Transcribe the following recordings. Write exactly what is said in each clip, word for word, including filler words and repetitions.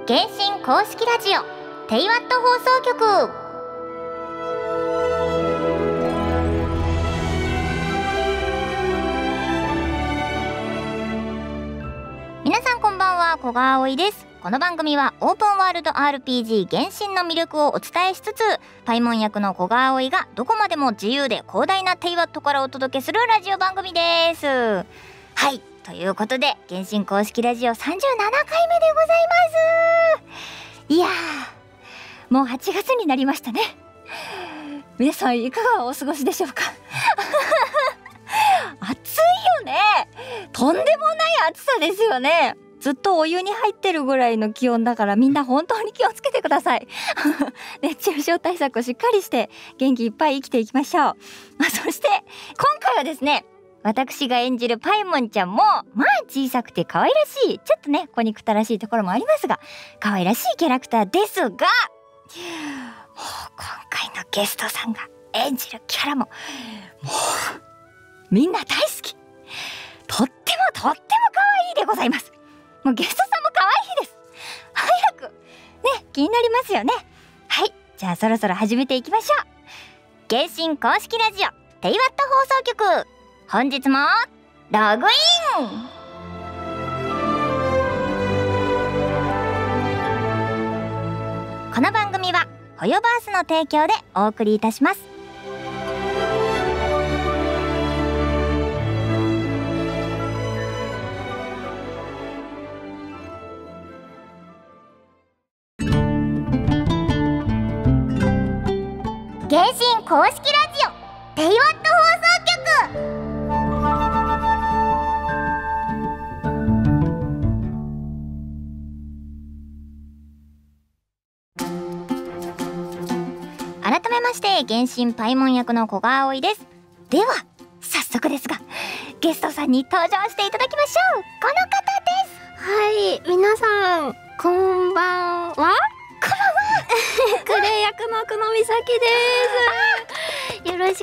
原神公式ラジオテイワット放送局。皆さんこんばんは、古賀葵です。この番組はオープンワールド アールピージー 原神の魅力をお伝えしつつ、パイモン役の古賀葵がどこまでも自由で広大なテイワットからお届けするラジオ番組です。はい、ということで原神公式ラジオさんじゅうななかいめでございます。いやー、もうはちがつになりましたね。皆さんいかがお過ごしでしょうか。暑いよね。とんでもない暑さですよね。ずっとお湯に入ってるぐらいの気温だから、みんな本当に気をつけてください。熱中症対策をしっかりして元気いっぱい生きていきましょう。まあ、そして今回はですね、私が演じるパイモンちゃんもまあ小さくて可愛らしい、ちょっとね子憎たらしいところもありますが、可愛らしいキャラクターですが、もう今回のゲストさんが演じるキャラももうみんな大好き、とってもとっても可愛いでございます。もうゲストさんも可愛いです。早くね、気になりますよね。はい、じゃあそろそろ始めていきましょう。原神公式ラジオテイワット放送局、本日もログイン。この番組はホヨバースの提供でお送りいたします。原神公式ラジオテイワット放送局。改めまして原神パイモン役の古賀葵です。では早速ですがゲストさんに登場していただきましょう。この方です。 はい、皆さんこんばんは。こんばんは。クレイ役の久野美咲です。よろしくお願いします。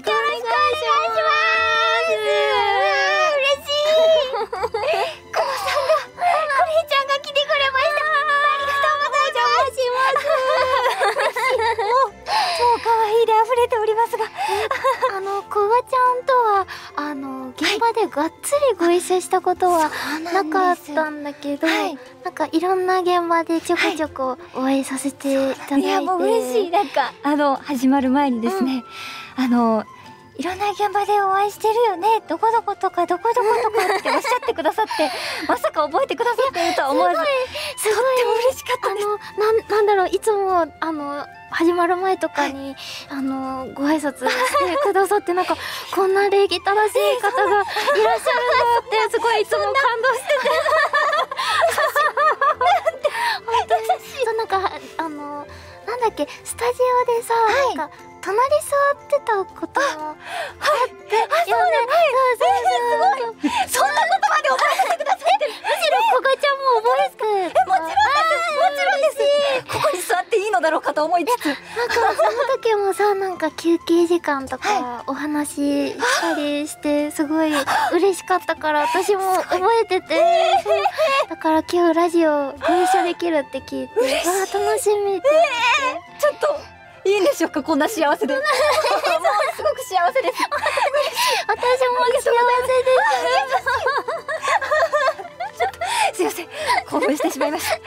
嬉しい。久野さんが、クレイちゃんが来てくれました。ありがとうございます。超可愛いで溢れておりますが、 あの久我ちゃんとはあの現場でがっつりご一緒したことはなかったんだけど、はい、なんかいろんな現場でちょこちょこお会いさせていただいて、いやもう嬉しい。なんかあの始まる前にですね、うん、あのいろんな現場でお会いしてるよね、どこどことかどこどことかっておっしゃってくださってまさか覚えてくださっているとは思わず、すごいとっても嬉しかったです。 あの な, なんだろういつもあの始まる前とかに、はい、あのご挨拶してくださってなんかこんな礼儀正しい方がいらっしゃるんだってすごいいつも感動してて本当にそうなんかあのなんだっけスタジオでさ、はい、なんか隣座ってたこともあって、 あ、そうだね。そうそうそう、すごい。そんなことまで覚えてくださってる。 むしろ古賀ちゃんも覚えてる。 え、もちろんです。もちろんです。ここに座っていいのだろうかと思いつつ、 なんかその時もさ、なんか休憩時間とかお話したりしてすごい嬉しかったから私も覚えてて、だから今日ラジオご一緒できるって聞いて、わあ楽しみって。 ちょっと。いいんでしょうか、こんな幸せで。もうすごく幸せです。 私も幸せです。 ちょっとすいません、興奮してしまいました。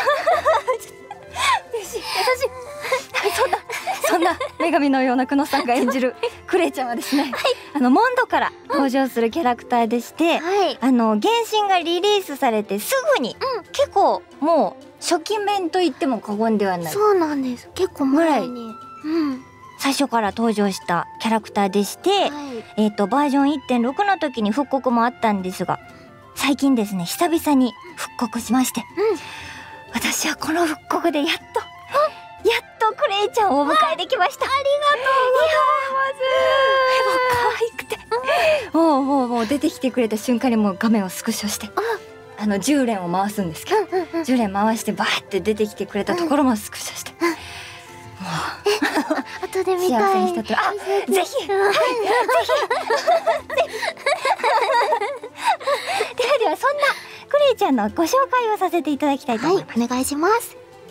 嬉しい。私そんなそんな女神のような久野さんが演じるクレイちゃんはですね、はい、あのモンドから登場するキャラクターでして、はい、あの原神がリリースされてすぐに、うん、結構もう初期面と言っても過言ではない。 そうなんです。結構前に、 うん、最初から登場したキャラクターでして、はい、えっとバージョン いってんろく の時に復刻もあったんですが、最近ですね久々に復刻しまして、うん、私はこの復刻でやっとやっとクレイちゃんをお迎えできました。ありがとうございます。もう可愛くて、もうもうもう出てきてくれた瞬間にもう画面をスクショして、あのじゅう連を回すんですけど、うんうんうん、じゅう連回してバーって出てきてくれたところもスクショして、うん、もう後で見たい。 幸せにしたと。あ、ぜひ、はい、ぜひ。ではではそんなクレイちゃんのご紹介をさせていただきたいと思います。 はい、お願いします。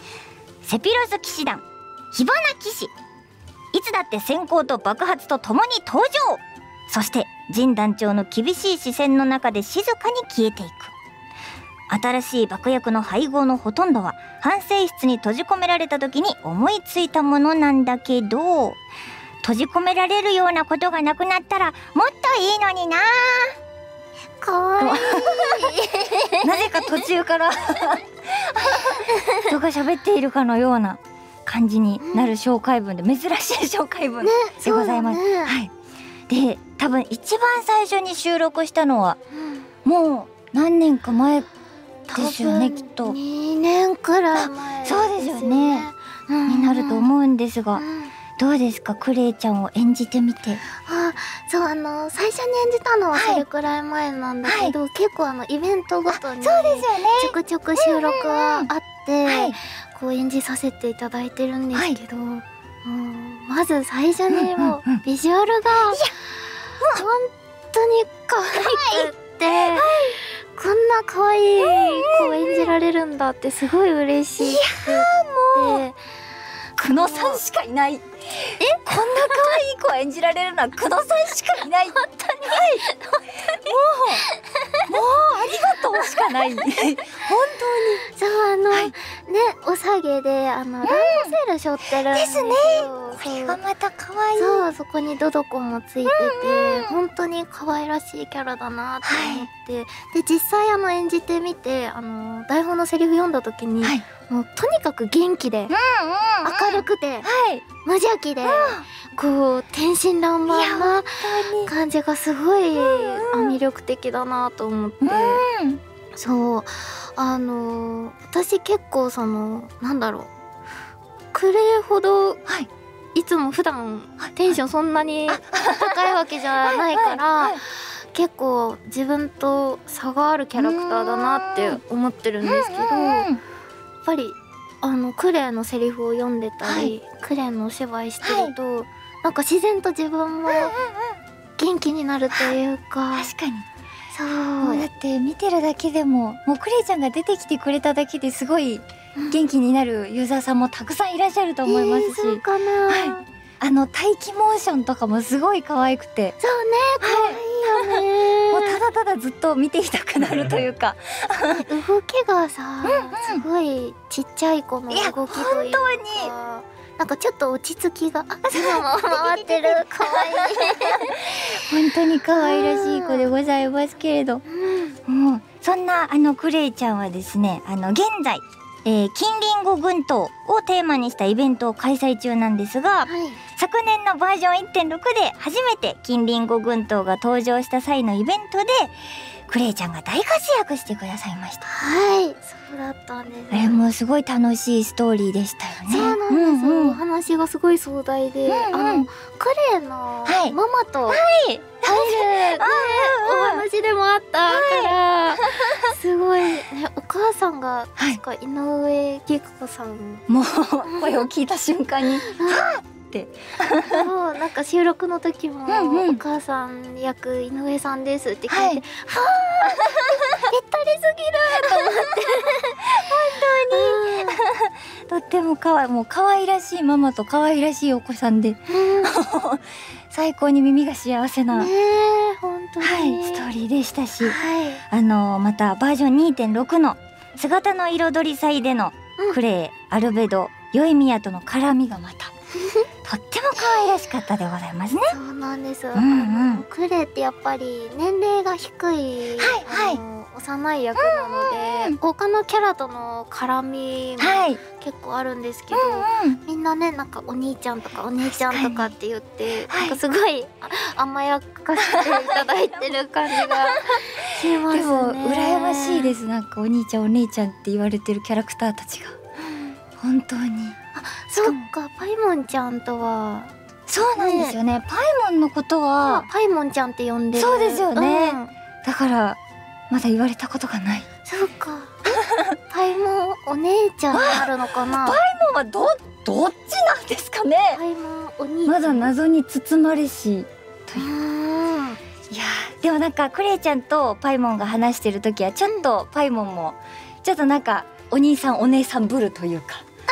セピロス騎士団火花騎士、いつだって閃光と爆発とともに登場。そしてジン団長の厳しい視線の中で静かに消えていく。新しい爆薬の配合のほとんどは反省室に閉じ込められた時に思いついたものなんだけど、閉じ込められるようなことがなくなったらもっといいのにな。 かわいい。 なぜか途中から人が喋っているかのような感じになる紹介文で、珍しい紹介文でございます。 ね、 はい。で、多分一番最初に収録したのは、うん、もう何年か前ですよね、きっと。 にねんくらい前ですよね。 そうですよね。うん、になると思うんですが、うん、どうですか、クレイちゃんを演じてみて。 あ、そうあの最初に演じたのはそれくらい前なんだけど、はい、結構あのイベントごとにちょくちょく収録はあって、はい、こう演じさせていただいてるんですけど、はい、もうまず最初にもうビジュアルが本当に可愛くって、はい、こんな可愛い子を演じられるんだってすごい嬉しくて。 久野さんしかいない。え、こんな可愛い子を演じられるのは久野さんしかいない。本当に、はい、もうもうありがとうしかない。本当に。 そうあの、 はい、 ね、お下げであのランドセル背負ってるんですよ。 ですね。これがまた可愛い。 そう、そこにドドコもついてて、本当に可愛らしいキャラだなって思って、はい、で実際あの演じてみて、あの台本のセリフ読んだ時に、はい、もうとにかく元気で、明るくて、はい、無邪気で、うん、こう天真爛漫な感じがすごい、うん、魅力的だなと思って、うん、そうあの私結構そのなんだろう、クレイほど、はい、いつも普段テンションそんなに高いわけじゃないから結構自分と差があるキャラクターだなって思ってるんですけど、やっぱりあのクレイのセリフを読んでたり、はい、クレイのお芝居してると、はい、なんか自然と自分も元気になるというか。 確かにそうだって見てるだけでも、もうクレイちゃんが出てきてくれただけですごい元気になるユーザーさんもたくさんいらっしゃると思いますし、 えー、そうかな、 はい、あの待機モーションとかもすごい可愛くて、 そうね、可愛いよね。 もうただただずっと見ていたくなるというか動きがさ、うんうん、すごいちっちゃい子の動きというか、 本当になんかちょっと落ち着きが、あ、今も回ってる、可愛い本当に可愛らしい子でございますけれど、うん、もうそんなあのクレイちゃんはですね、あの現在、えー、金リンゴ群島をテーマにしたイベントを開催中なんですが、はい、昨年のバージョン いってんろく で初めて金リンゴ群島が登場した際のイベントでクレイちゃんが大活躍してくださいました。 はい、そうだったんです。 あれもすごい楽しいストーリーでしたよね。 そうなんです、うんうん、お話がすごい壮大で、うんうん、あのクレイのママと入る、ね、お話でもあったから、はい、すごいね、お母さんが確か井上貴子さん、 もう声を聞いた瞬間にはぁってもうなんか収録の時も、うんうん、お母さん役井上さんですって聞いて、はい、はぁぴったりすぎると思って本当にとってもかわいい、もう可愛らしいママと可愛らしいお子さんで、うん、最高に耳が幸せな、 ね、本当に、 はい、ストーリーでしたし、 はい、 あのまたバージョン にてんろく の姿の彩り祭でのクレイ、うん、アルベド、ヨイミヤとの絡みがまたとっても可愛らしかったでございますね。 そうなんです、 うんうん、 クレイってやっぱり年齢が低い、 はいはい、 幼い役なので、うんうん、他のキャラとの絡みも結構あるんですけど、はい、うんうん、みんなね、なんかお兄ちゃんとかお姉ちゃんとかって言って、なんかすごい甘やかしていただいてる感じがしますね。でも羨ましいです。なんかお兄ちゃんお姉ちゃんって言われてるキャラクターたちが、うん、本当に。 あ、そっか、パイモンちゃんとはそうなんですよね。ね、パイモンのことはパイモンちゃんって呼んでる。 そうですよね、うん、だからまだ言われたことがない。 そうかパイモンお姉ちゃんになるのかな。 パイモンはどどっちなんですかね。 パイモンお兄ちゃん、 まだ謎に包まれしという。いやでもなんかクレイちゃんとパイモンが話してる時はちょっとパイモンもちょっとなんかお兄さんお姉さんぶるというか、 あ、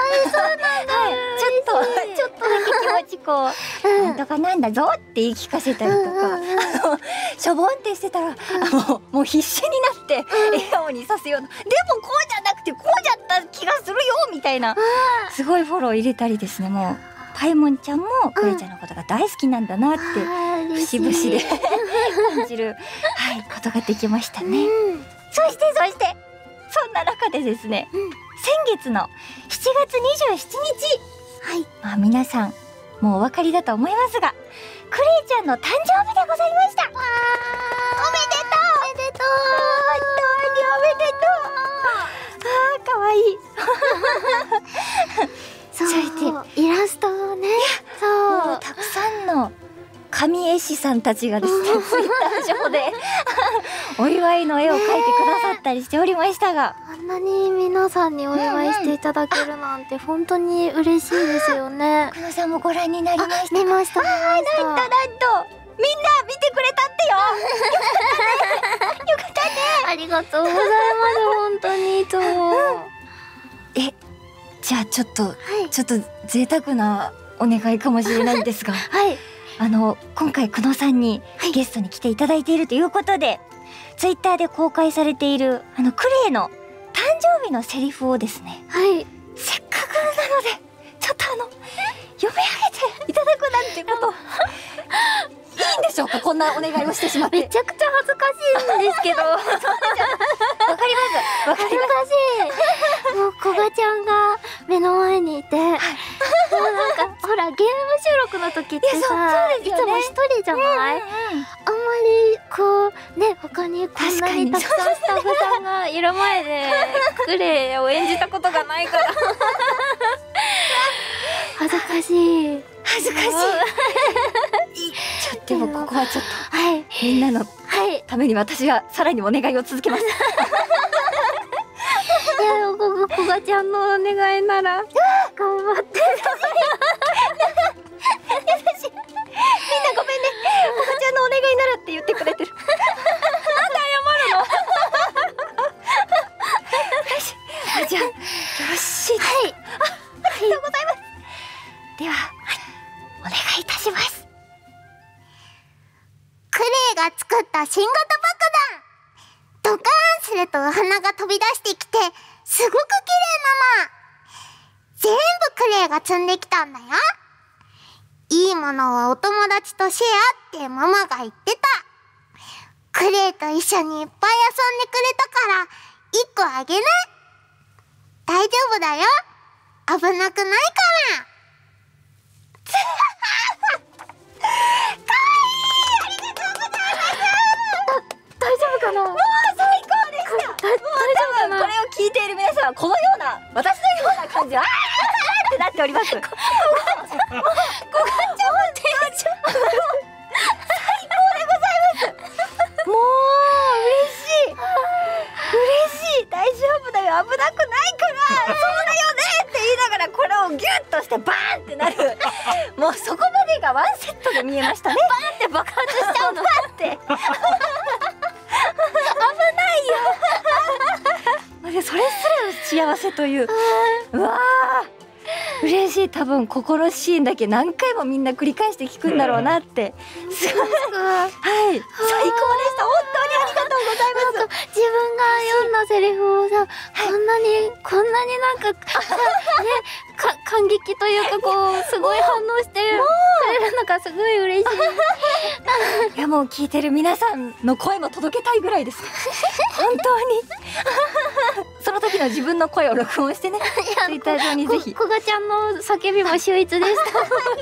そうなんだ。 はい、ちょっとちょっとだけ気持ちこう、 うんなんとかなんだぞって言い聞かせたりとか、 うんうんうんあのしょぼんってしてたら、あもうもう必死になって笑顔にさせような、でもこうじゃなくてこうじゃった気がするよみたいな、すごいフォロー入れたりですね。もうパイモンちゃんもクレちゃんのことが大好きなんだなって節々で感じる、はい、ことができましたね。 うん、 そしてそしてそんな中でですね、 うん、 先月のしちがつにじゅうしちにち、 はい、 まあ皆さんもうお分かりだと思いますが、クレイちゃんの誕生日でございました。わー、おめでとうおめでとう、本当におめでとう。あー、かわいい。 そうそしてイラストをね、そもううたくさんの神絵師さんたちがですね、ツイッター上でお祝いの絵を描いてくださったりしておりましたが、 あんなに皆さんにお祝いしていただけるなんて本当に嬉しいですよね。 久野さんもご覧になりました。 見ました見ました。 なんとなんと、みんな見てくれたってよ。よかったね。 ありがとうございます。本当にいつも。 え、じゃあちょっと、 はい、 ちょっと贅沢なお願いかもしれないんですが、 はい、 あの今回久野さんにはいゲストに来ていただいているということで、ツイッターで公開されているあのクレイの誕生日のセリフをですね、 はい、 せっかくなのでちょっとあの読み上げていただくなんてこといいんでしょうか、こんなお願いをしてしまって。 めちゃくちゃ恥ずかしいんですけど。 わかりますわかります。 恥ずかしい。もうこがちゃんが目の前にいて、もうなんかほらゲーム収録の時ってさ、 いやそうそうですよねいつも一人じゃない？ うんうん、 あんまりこうね、他にこんなにたくさんスタッフさんがいる前でクレイを演じたことがないから恥ずかしい。 恥ずかしい。ちょっとでもここはちょっと、 はい、 みんなのはい。 ために私はさらにお願いを続けます。 いや、ここがちゃんのお願いなら頑張って。 優しい。みんなごめんね。ここちゃんのお願いならって言ってくれてる。なんで謝るの？よし。あ、じゃあよろしいですか。はい。あ、ありがとうございます。では、お願いいたします。 クレイが作った新型爆弾、ドカーンするとお花が飛び出してきてすごく綺麗なの。全部クレイが積んできたんだよ。いいものはお友達とシェアってママが言ってた。クレイと一緒にいっぱい遊んでくれたからいっこあげる。大丈夫だよ、危なくないから。大丈夫かな。 もう最高でした。もう多分これを聞いている皆さんはこのような私のような感じであーってなっております。ごがちゃん、ごがちゃんもテンション最高でございます。もう嬉しい嬉しい。大丈夫だよ、危なくないからそうだよねって言いながらこれをギュッとしてバーンってなる、もうそこまでがワンセットで見えましたね。バーンって爆発しちゃうの。バーンってそれすら幸せという、うわー嬉しい。多分ここのシーンだけ何回もみんな繰り返して聞くんだろうなって。すごい、はい、最高でした。本当にありがとうございます。 なんか自分が読んだセリフをさ、こんなにこんなになんかね、か感激というかこうすごい反応してるくれるのがすごい嬉しい。 いや、もう聞いてる皆さんの声も届けたいぐらいです。本当にその時の自分の声を録音してね、ツイッター上にぜひ。 こがちゃんの叫びも秀逸でした。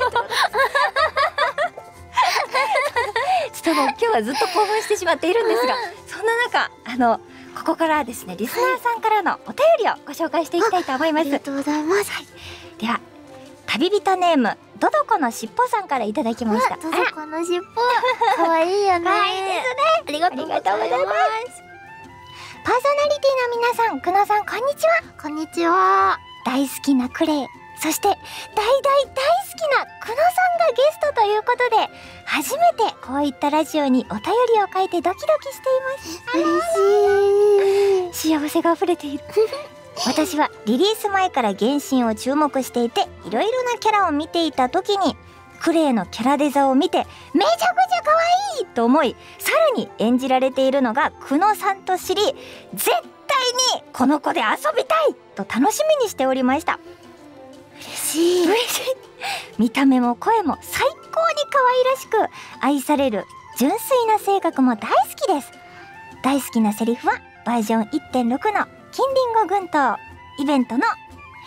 ちょっともう今日はずっと興奮してしまっているんですが、そんな中、あのここからはですね、リスナーさんからのお便りをご紹介していきたいと思います。 ありがとうございます。 はい、では旅人ネームドドコのしっぽさんからいただきました。 ドドコのしっぽ、かわいいよね。 可愛いですね。 ありがとうございます。 パーソナリティの皆さん、久野さん、こんにちは。 こんにちは。 大好きなクレイ、そして大大大好きな久野さんがゲストということで、初めてこういったラジオにお便りを書いてドキドキしています。 嬉しい。 幸せが溢れている。 私はリリース前から原神を注目していて、いろいろなキャラを見ていた時にクレイのキャラデザを見てめちゃくちゃ可愛いと思い、さらに演じられているのが久野さんと知り、絶対にこの子で遊びたいと楽しみにしておりました。 嬉しい。 嬉しい。見た目も声も最高に可愛らしく、愛される純粋な性格も大好きです。大好きなセリフはバージョン いってんろく の金リンゴ群島イベントのは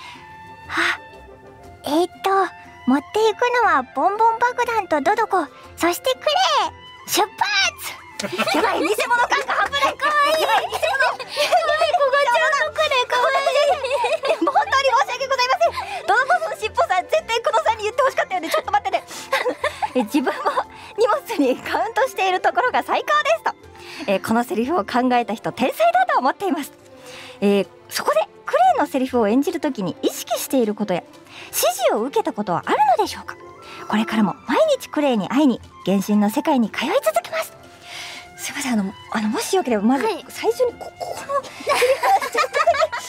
えー、っと持っていくのはボンボン爆弾とドドコ、そしてクレイ出発やばい、偽物感が半端ない。かわいい。やばい、偽物。やばい、 こがちゃんのクレイかわいい。 もう本当に申し訳ございません。ドドコのしっぽさん、絶対久野さんに言ってほしかったよね。ちょっと待ってね。え自分も荷物にカウントしているところが最高ですと、えー、このセリフを考えた人天才だと思っています。えー、そこでクレイのセリフを演じるときに意識していることや指示を受けたことはあるのでしょうか。これからも毎日クレイに会いに原神の世界に通い続けます。すいません、あのあのもしよければまず最初にこ、はい、ここのセリフをちょっとだけえー、こがちゃんのク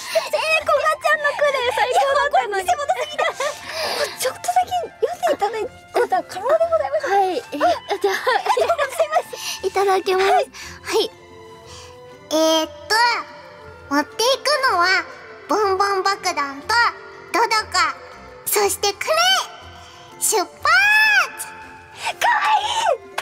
レイ最高だったのに偽物すぎだちょっとだけ読んでいただいてことは可能でございますか。 はい、えー、じゃあありがとうございます。 いただきます。はい、はい、 えー、っと持っていくのはボンボン爆弾とドドカ、そしてクレイ出発。かわいい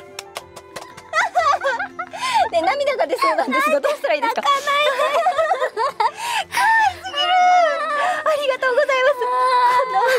ね、涙が出そうなんですがどうしたらいいですか。泣かないでかわいすぎる。ありがとうございます。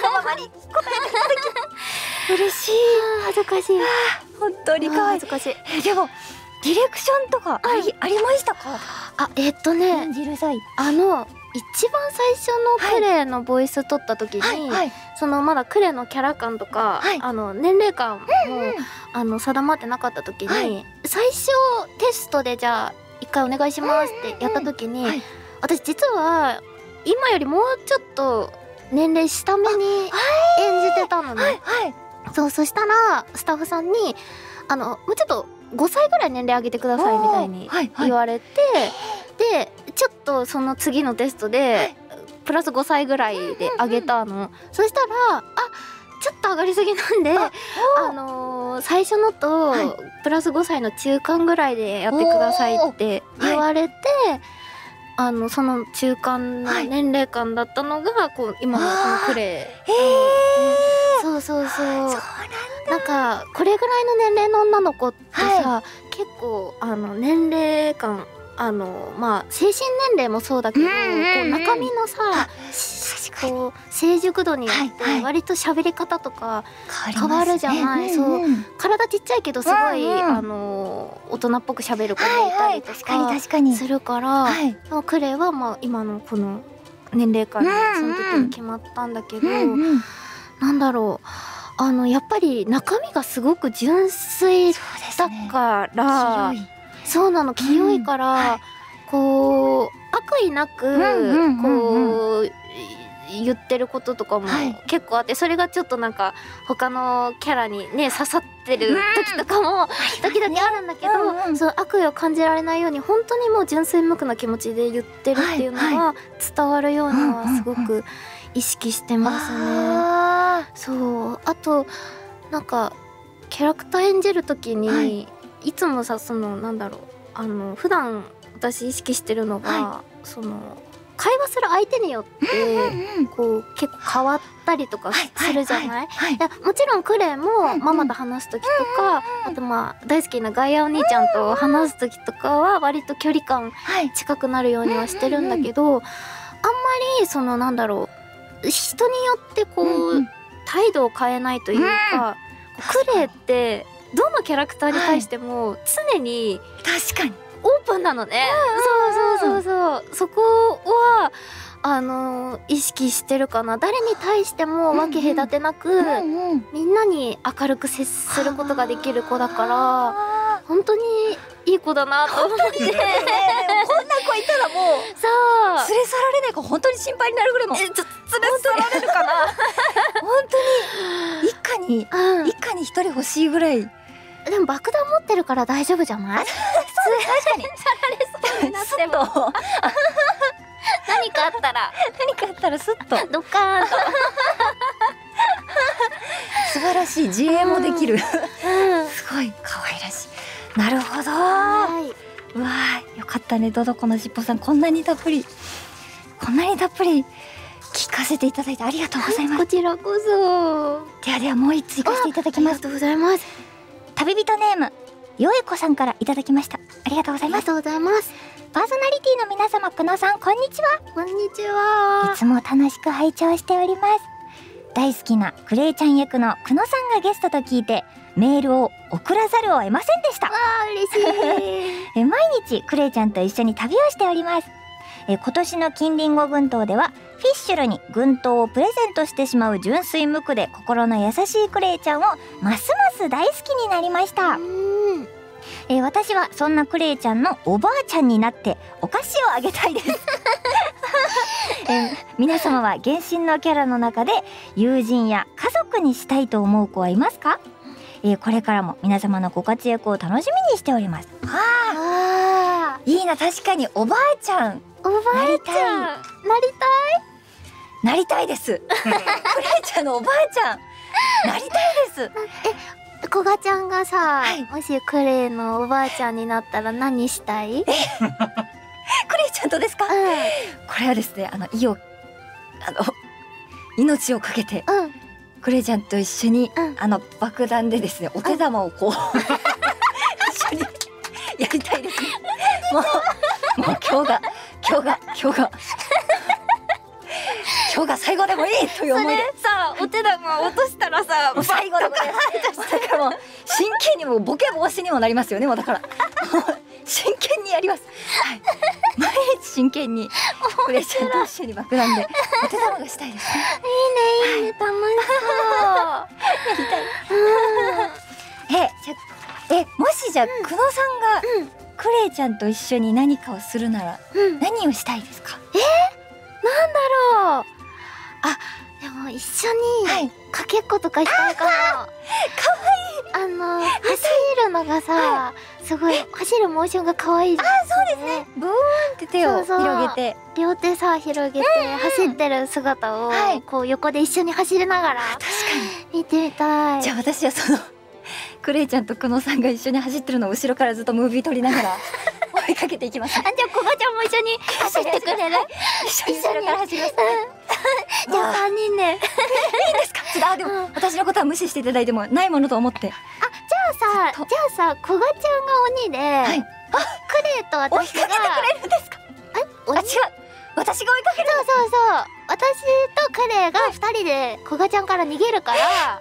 こんなわがままに答えていただき嬉しい。 恥ずかしい。 本当にかわいい。 恥ずかしい。 えでもディレクションとかあり、ありましたか。 あ、えー、っとね、 演じる際あの一番最初のクレイのボイス取った時に、はいはい、そのまだクレイのキャラ感とか、はい、あの年齢感も、うんうん、あの定まってなかった時に、はい、最初テストでじゃあ一回お願いしますってやった時に、うんうんはい、私実は今よりもうちょっと年齢下目に演じてたのね。はいはい、そうそしたらスタッフさんにあのもうちょっとごさいぐらい年齢上げてくださいみたいに言われて、はいはい、でちょっとその次のテストでプラスごさいぐらいで上げたの、うんうんうん、そしたらあちょっと上がりすぎなんであ、あのー、最初のとプラスごさいの中間ぐらいでやってくださいって言われて、はい、あのその中間の年齢間だったのがこう今のこのクレイ、へー、そうそうそう、そうなんだ。なんかこれぐらいの年齢の女の子ってさ、はい、結構あの年齢感あのまあ精神年齢もそうだけど、うんうんうん、こう中身のさこう成熟度によって割と喋り方とか変わるじゃない、はいはい、そう、うんうん、体ちっちゃいけどすごい、うんうん、あの大人っぽく喋る子がいたりとかするから、はいはい、クレイはまあ今のこの年齢感でその時に決まったんだけど、うんうん、なんだろう、あのやっぱり中身がすごく純粋だから、ね、そうなの、清いから、うんはい、こう悪意なく、うんうんうんうん、こう言ってることとかも結構あって、はい、それがちょっとなんか他のキャラにね刺さってる時とかも時々あるんだけど、うんうん、その悪意を感じられないように本当にもう純粋無垢な気持ちで言ってるっていうのが伝わるようにはすごく意識してますね。うんうんうん、そうあとなんかキャラクター演じる時に、はい、いつもさそのなんだろうあの普段私意識してるのが、はい、その会話する相手によってこう結構変わったりとかするじゃない。もちろんクレイもママと話す時とか、あとまあ大好きなガイアお兄ちゃんと話す時とかは割と距離感近くなるようにはしてるんだけど、あんまりそのなんだろう人によってこう態度を変えないというか、クレイってどのキャラクターに対しても常に確かにオープンなのね。そうそうそうそう、そこはあのー、意識してるかな。誰に対しても分け隔てなく、うんうん、みんなに明るく接することができる子だから本当にいい子だなと思って、ね、こんな子いたらもうそう連れ去られないか本当に心配になるぐらいもうえちょっと連れ去られるかな本当に一家に、うん、一家に一人欲しいぐらい。 でも爆弾持ってるから大丈夫じゃない？ そう確かにさられそうになってもなん何かあったら何かあったらスッとドッカーンと素晴らしい自衛もできる、 うん、 すごい可愛らしい。なるほど。 はい、 うわー、よかったね。どどこのしっぽさん、こんなにたっぷりこんなにたっぷり聞かせていただいてありがとうございます。 こちらこそ。 ではではもう一つ行かせていただきます。 ありがとうございます。 旅人ネームよえこさんからいただきました。ありがとうございます。 ありがとうございます。 パーソナリティの皆様、くのさん、こんにちは。 こんにちは。 いつも楽しく拝聴しております。大好きなクレイちゃん役のくのさんがゲストと聞いてメールを送らざるを得ませんでした。 わー、嬉しい。 え毎日クレイちゃんと一緒に旅をしております。え今年の金リンゴ群島ではフィッシュルに群島をプレゼントしてしまう純粋無垢で心の優しいクレイちゃんをますます大好きになりました。 うん、 え私はそんなクレイちゃんのおばあちゃんになってお菓子をあげたいです。え皆様は原神のキャラの中で友人や家族にしたいと思う子はいますか？えこれからも皆様のご活躍を楽しみにしております。はあ、 あいいな。確かにおばあちゃんー、おばあちゃんなりたい。 なりたいです。クレイちゃんのおばあちゃんなりたいです。 こがちゃんがさ、 はい、 もしクレイのおばあちゃんになったら何したい？ クレイちゃんとですか？ うこれはですね、あの意をあの命をかけてんうんクレイちゃんと一緒に、 うん、 あの爆弾でですね、お手玉をこう一緒にやりたいですね。もうもう今日が今日が今日が今日が最後でもいいという思いで。 さ、お手玉落としたらさ、 もう最後でもいい。だからもう真剣にもうボケ防止にもなりますよね。もうだからもう真剣にやります。はい、毎日真剣にクレイちゃんと一緒に爆弾でお手玉がしたいですね。 いいねいいね、楽しそう。 やりたい。え、じゃえもしじゃあ、 うん、 久野さんがクレイちゃんと一緒に何かをするなら、 うん、 何をしたいですか？ えー、なんだろう。あ、でも一緒はいにかけっことかしたいかも。かわいい。あの走るのがさ、 はすごい走るモーションが可愛いですね。 あ、そうですね。ブーンって手をそうそう広げて、 両手さ広げて走ってる姿を、 はい、 こう横で一緒に走りながら確かに見てみたい。 じゃあ私はそのクレイちゃんと久野さんが一緒に走ってるのを後ろからずっとムービー撮りながら追いかけていきます。 あ、じゃあこがちゃんも一緒に走ってくれる？ 一緒に後ろから走ります。 じゃあさんにんでいいんですか？あ、でも、うん、私のことは無視していただいてもないものと思って。 あ、じゃあさ、じゃあさ、こがちゃんが鬼で、はい、あ、クレイと私が追いかけてくれるんですか？ あ、 違う、私が追いかける。 そうそうそう、私とクレイがふたりでこがちゃんから逃げるから、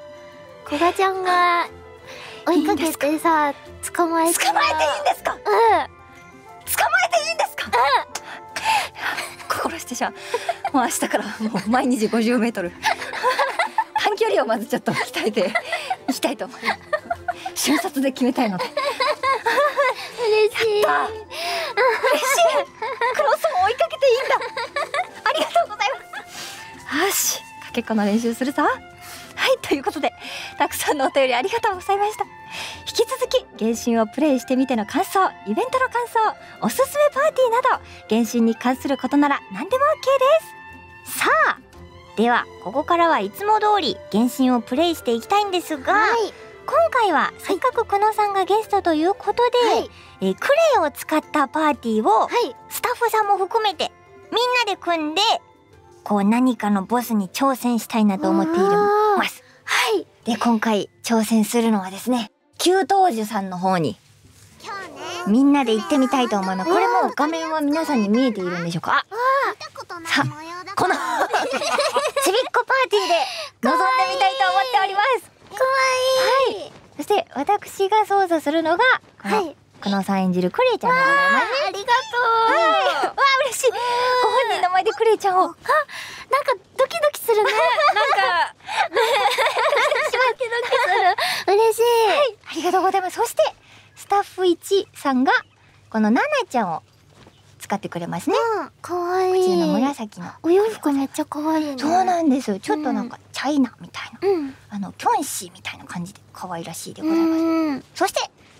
こがちゃんが追いかけてさ、捕まえて捕まえていいんですか？うん、捕まえていいんですか？うん、心してしまう。もう明日からもう毎日ごじゅうメートル短距離をまずちょっと鍛えていきたいと思います。瞬殺で決めたいので。 嬉しい。 やった。嬉しい。クロスも追いかけていいんだ。ありがとうございます。よし、かけっこの練習するぞ。はい、ということでたくさんのお便りありがとうございました。引き続き原神をプレイしてみての感想、イベントの感想、おすすめパーティーなど原神に関することなら何でも オーケー です。さあ、ではここからはいつも通り原神をプレイしていきたいんですが、はい、今回はせっかく久野さんがゲストということで、はい、えー、クレイを使ったパーティーを、はい、スタッフさんも含めてみんなで組んでこう何かのボスに挑戦したいなと思っています。はい。で、今回挑戦するのはですね、給湯樹さんの方にみんなで行ってみたいと思います。これも画面は皆さんに見えているんでしょうか？さあ、このちびっこパーティーで臨んでみたいと思っております。 かわいい。 はい。そして私が操作するのがこの久野さん演じるクレイちゃんでございますね。 ありがとう。 はい。わあ、嬉しい。ご本人の前でクレイちゃんを。あ、 なんかドキドキするね。なんかドキドキする。嬉しい。 はい。ありがとうございます。そしてスタッフいちさんがこのナナちゃんを使ってくれますね。 うん、かわいい。 こちらの紫のお洋服めっちゃかわいいね。 そうなんです。ちょっとなんかチャイナみたいな、 うん、 あのキョンシーみたいな感じで可愛らしいでございます。そして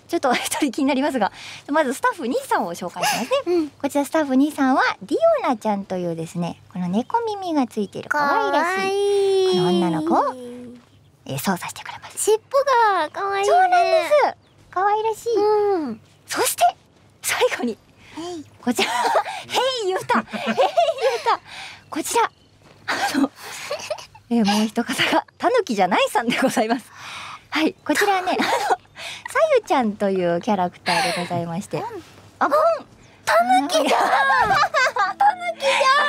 ちょっと一人気になりますが、まずスタッフ兄さんを紹介しますね、 うん、 こちらスタッフ兄さんはディオナちゃんというですね、この猫耳がついている可愛らしいこの女の子を、えー、操作してくれます。 尻尾が可愛いね。 そうなんです、可愛らしい、 うん、 そして最後にこちらヘイゆうたヘイゆうたこちらあの、えー、もう一方がたぬきじゃないさんでございます。はい、こちらね、あのさゆちゃんというキャラクターでございまして、あ、ボンたぬきじゃんたぬきじ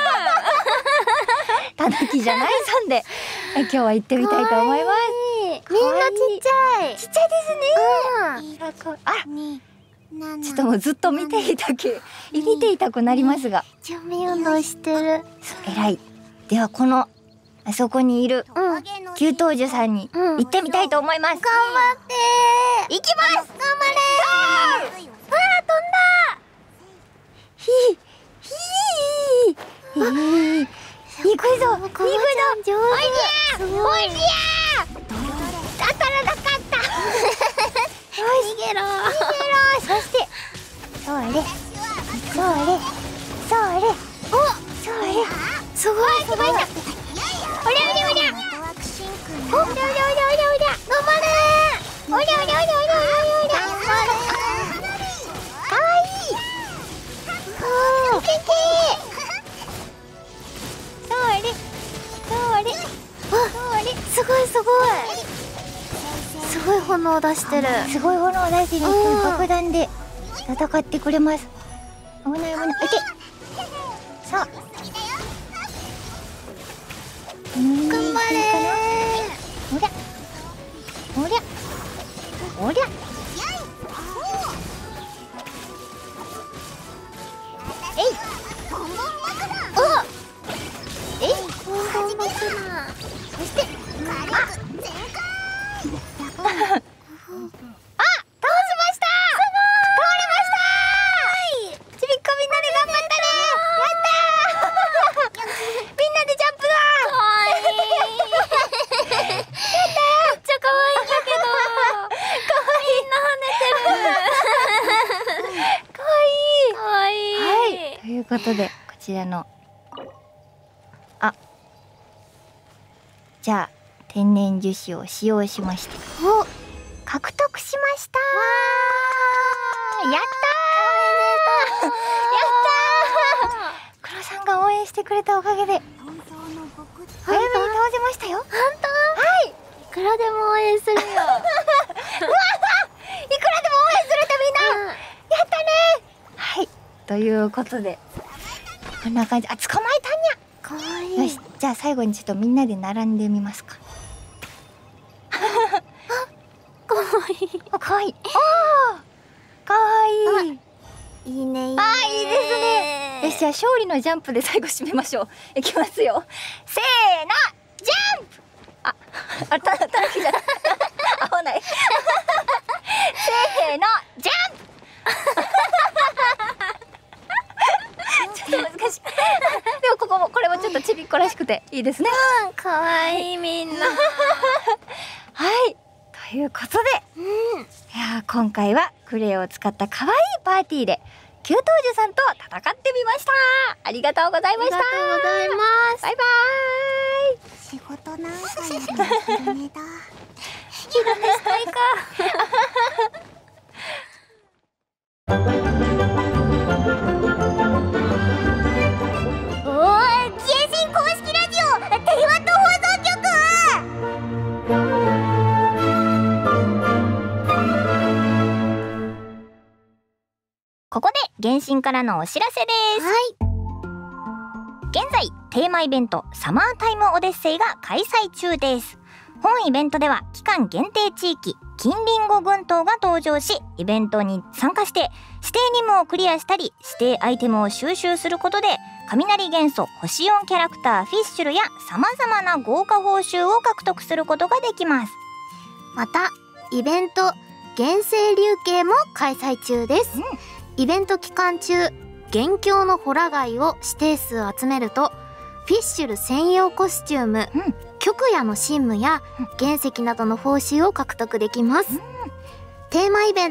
ゃんたぬきじゃないさんで今日は行ってみたいと思います。 みんなちっちゃいちっちゃいですね。あ、ちょっともうずっと見ていたけ見ていたくなりますが、 準備運動してる。 えらい。ではこのあそこにいる給湯樹さんにうん行ってみたいと思います。 頑張って行きます。頑張れ。 あー、飛んだ。 ひーひーひー行くぞ行くぞ。 上手。 おいでおいで。当たらなかった。 逃げろ。 逃げろ。そしてそれそれそれおそれすごいすごい。 おりゃおりゃおりゃおりゃおりゃおりゃおりゃ頑張れ。 おりゃおりゃおりゃおりゃおりゃおりゃかわいい。おーけけそれそれそれすごいすごい。すごい炎出してる。 すごい炎を出してる。 うん爆弾で戦ってくれます。危ない危ない。いけ。さあ。頑頑張れ。 おりゃ。おりゃ。おりゃ。えい。お。えい。 ボンボン爆弾。 そして。あ。あ、倒しました。倒れました。ちびっこみんなで頑張ったね。やったー。みんなでジャンプだ。 可愛い。やったー。めっちゃ可愛いんだけど。可愛い。みんな跳ねてる。 かわいい。 可愛い。 はい。ということでこちらのあ、じゃあ天然樹脂を使用しましてお、 獲得しましたー。やったー。やったー。黒さんが応援してくれたおかげで早めに倒せましたよ。 本当？ はい。 いくらでも応援するよ。 うわいくらでも応援するってみんな、やったねー。はい。ということでこんな感じ。あ、捕まえたんや。 可愛い。 よし、じゃあ最後にちょっとみんなで並んでみますか。 可愛い。 あ、かわいい。あー、かわいい。 いいねいいね。 あー、いいですね。よし、じゃあ勝利のジャンプで最後締めましょう。いきますよ。せーの、ジャンプ。あ、あ、た、たぬきじゃない。合わない。せーの、ジャンプ。ちょっと難しい。でもここもこれもちょっとちびっこらしくていいですね。 可愛いみんな。 はい。ということで、 うん。 いやー今回はクレイを使った可愛いパーティーで給湯樹さんと戦ってみました。ありがとうございました。 ありがとうございます。 バイバーイ。 仕事なんかより昼寝だ。 昼寝したいか。 おー、原神公式ラジオテイワット放送局。 ここで原神からのお知らせです。 はい。 現在テーマイベントサマータイムオデッセイが開催中です。本イベントでは期間限定地域金リンゴ群島が登場し、イベントに参加して指定任務をクリアしたり指定アイテムを収集することで雷元素星よんキャラクターフィッシュルや様々な豪華報酬を獲得することができます。 またイベント原生竜系も開催中です、うん、イベント期間中元凶のホラ貝を指定数集めるとフィッシュル専用コスチューム、うん、極夜の神武や原石などの報酬を獲得できます、うん、テーマイベント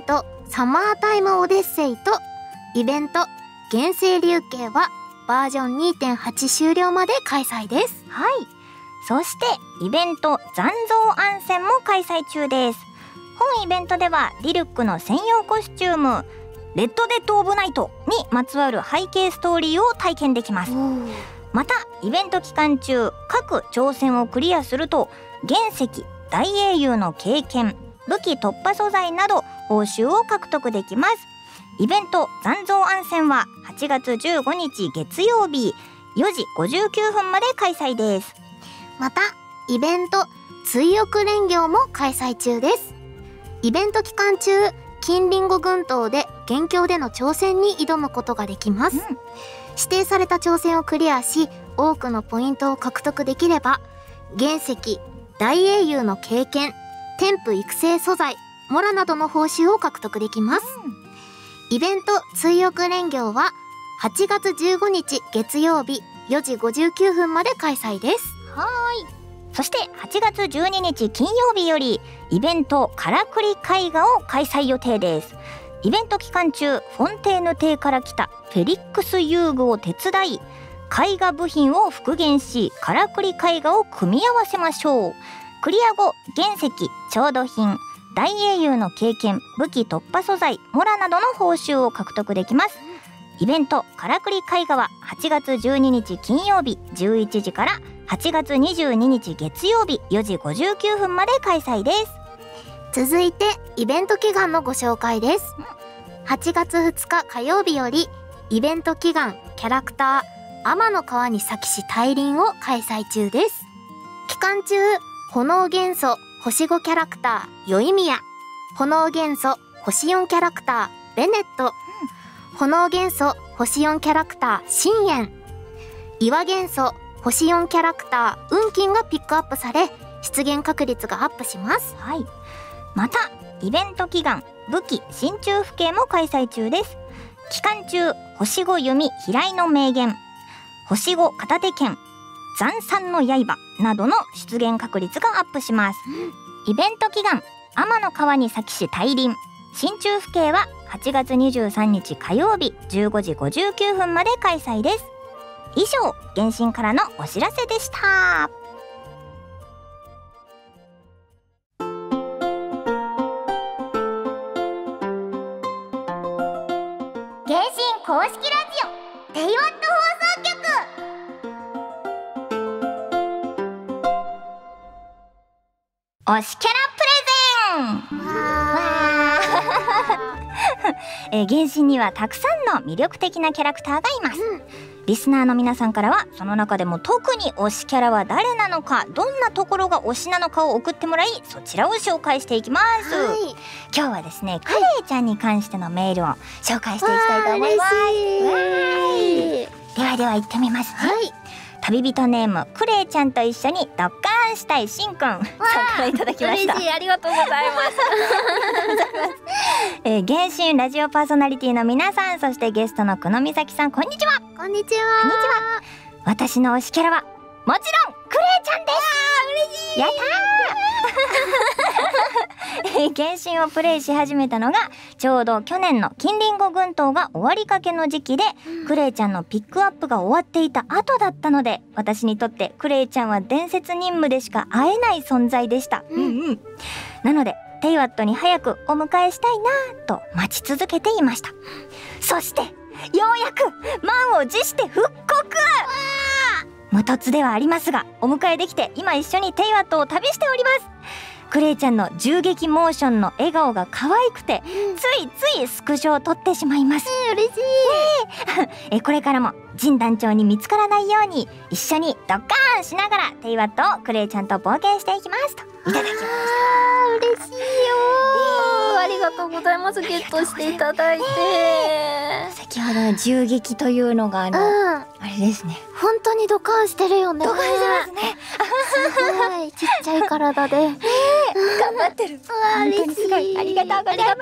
サマータイムオデッセイとイベント現世流慶はバージョン にてんはち 終了まで開催です。 はい。そしてイベント残像暗線も開催中です。本イベントではリルックの専用コスチュームレッドデッドオブナイトにまつわる背景ストーリーを体験できます。またイベント期間中各挑戦をクリアすると原石、大英雄の経験、武器突破素材など報酬を獲得できます。イベント残像暗線ははちがつじゅうごにち月曜日よじごじゅうきゅうふんまで開催です。 またイベント追憶連行も開催中です。イベント期間中金リンゴ群島で元凶での挑戦に挑むことができます、うん、指定された挑戦をクリアし多くのポイントを獲得できれば原石、大英雄の経験、添付育成素材、モラなどの報酬を獲得できます、うん、イベント追憶連行ははちがつじゅうごにち月曜日よじごじゅうきゅうふんまで開催です。 はーい。そしてはちがつじゅうににち金曜日よりイベントからくり絵画を開催予定です。イベント期間中フォンテーヌ邸から来たフェリックス遊具を手伝い絵画部品を復元しからくり絵画を組み合わせましょう。クリア後原石、調度品、大英雄の経験、武器突破素材、モラなどの報酬を獲得できます。イベントからくり絵画ははちがつじゅうににち金曜日じゅういちじからはちがつにじゅうににち月曜日よじごじゅうきゅうふんまで開催です。 続いてイベント祈願のご紹介です。はちがつふつか火曜日よりイベント祈願キャラクター天の川に咲きし大輪を開催中です。期間中炎元素星ごキャラクターよいみや、炎元素星よんキャラクターベネット、炎元素星よんキャラクター深淵、岩元素星よんキャラクター運金がピックアップされ出現確率がアップします。 はい。またイベント祈願武器真鍮府警も開催中です。期間中星ご弓飛来の名言、星ご片手剣、残山の刃などの出現確率がアップします、うん、イベント祈願天の川に咲きし大輪真鍮府警ははちがつにじゅうさんにち火曜日じゅうごじごじゅうきゅうふんまで開催です。以上原神からのお知らせでした。 原神公式ラジオテイワット放送局。 推しキャラプレゼン。えー、原神にはたくさんの魅力的なキャラクターがいます、うん、リスナーの皆さんからはその中でも特に推しキャラは誰なのか、どんなところが推しなのかを送ってもらい、そちらを紹介していきます、はい、今日はですね、クレイちゃんに関してのメールを紹介していきたいと思います。ではでは行ってみますね、はい、旅人ネームクレイちゃんと一緒にドッカーンしたいしんくんさんからいただきました。 嬉しい、ありがとうございますえー、原神ラジオパーソナリティの皆さん、そしてゲストの久野美咲さん、こんにちは。 こんにちは。 こんにちは。私の推しキャラはもちろんクレイちゃんです。 嬉しい。 やったー原神をプレイし始めたのがちょうど去年の金リンゴ群島が終わりかけの時期で、うん、クレイちゃんのピックアップが終わっていた後だったので、私にとってクレイちゃんは伝説任務でしか会えない存在でした、うんうん、なのでテイワットに早くお迎えしたいなと待ち続けていました。そしてようやく満を持して復刻。無凸ではありますがお迎えできて、今一緒にテイワットを旅しております。クレイちゃんの銃撃モーションの笑顔が可愛くて、うん、ついついスクショを撮ってしまいます、 えー、嬉しい、 ね、えこれからも陣団長に見つからないように一緒にドッカーンしながらテイワットをクレイちゃんと冒険していきますといただきました。 嬉しいよ、えー、ありがとうございます。ゲットしていただいて、 えー、先ほどの銃撃というのがあの、うん、あれですね、 本当にドカンしてるよね。 ドカンしてますね。 すごいちっちゃい体で、ね、 頑張ってる。本当にすごい、ありがとうございます。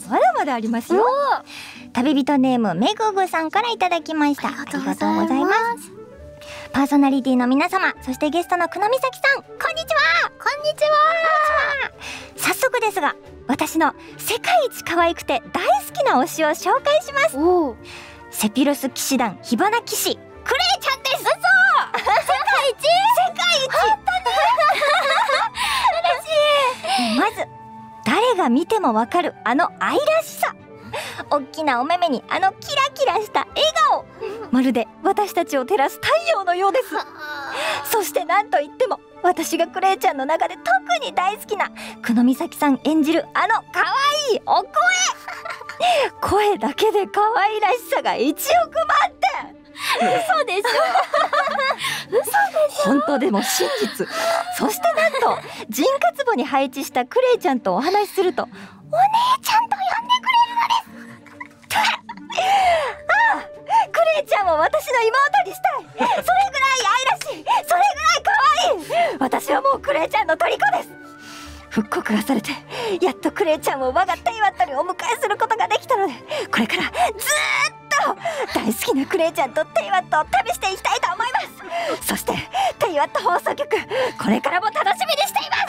まだまだありますよ。旅人ネームめぐぐさんからいただきました。 ありがとうございます。 パーソナリティの皆様、そしてゲストの久野美咲さん、こんにちは。 こんにちは。 早速ですが、私の世界一可愛くて大好きな推しを紹介します。 おー、 セピロス騎士団火花騎士クレイちゃんです。嘘。世界一？世界一。本当に嬉しい。まず誰が見てもわかるあの愛らしさ、大きなお目目にあのキラキラした笑顔、まるで私たちを照らす太陽のようです。そしてなんといっても私がクレイちゃんの中で特に大好きな久野美咲さん演じるあの可愛いお声声だけで可愛らしさがいちおくまんてん。嘘でしょ。嘘でしょ。本当でも真実。そしてなんと人活簿に配置したクレイちゃんとお話しするとお姉ちゃんと呼んでくれるのですああ、クレイちゃんを私の妹にしたい。それぐらい愛らしい、それぐらい可愛い。私はもうクレイちゃんの虜です。復刻がされてやっとクレイちゃんを我がテイワットにお迎えすることができたので、これからずーっと大好きなクレイちゃんとテイワットを旅していきたいと思います。そしてテイワット放送局、これからも楽しみにしています。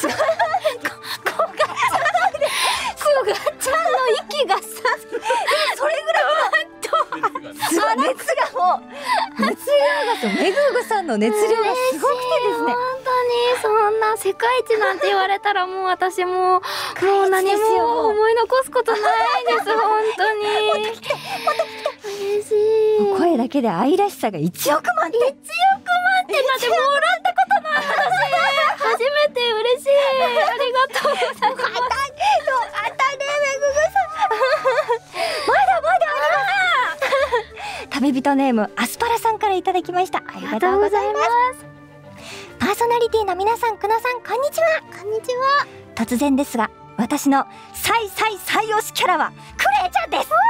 こがちゃんの息がさ、それぐらいすごい熱がもう熱量が、メググさんの熱量がすごくてですね、 本当にそんな世界一なんて言われたらもう私ももう何も思い残すことないです。本当に嬉しい。 声だけで愛らしさがいちおくまんてん。いちおくまんてんなんてもらったことない。私初めて嬉しい。ありがとうございます。 あたね、めぐぐさんまだまだあります。旅人ネームアスパラさんからいただきました。ありがとうございます。パーソナリティの皆さん、久野さん、こんにちは。 こんにちは。 突然ですが、私の最最最推しキャラはクレイちゃんです。ク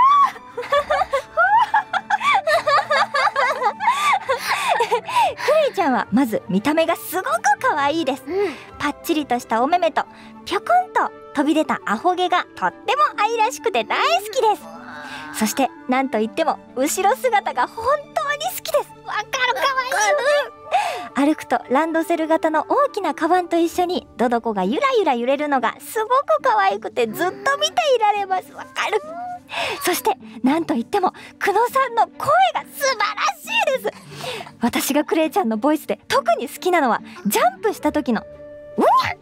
レイちゃんはまず見た目がすごく可愛いです。 うん、 パッチリとしたお目目とぴょこんと飛び出たアホ毛がとっても愛らしくて大好きです。そしてなんといっても後ろ姿が本当に好きです。わかる、可愛いよね。歩くとランドセル型の大きなカバンと一緒にドドコがゆらゆら揺れるのがすごく可愛くてずっと見ていられます。わかる。そしてなんといっても久野さんの声が素晴らしいです。私がクレイちゃんのボイスで特に好きなのはジャンプした時のうにゃうにゃ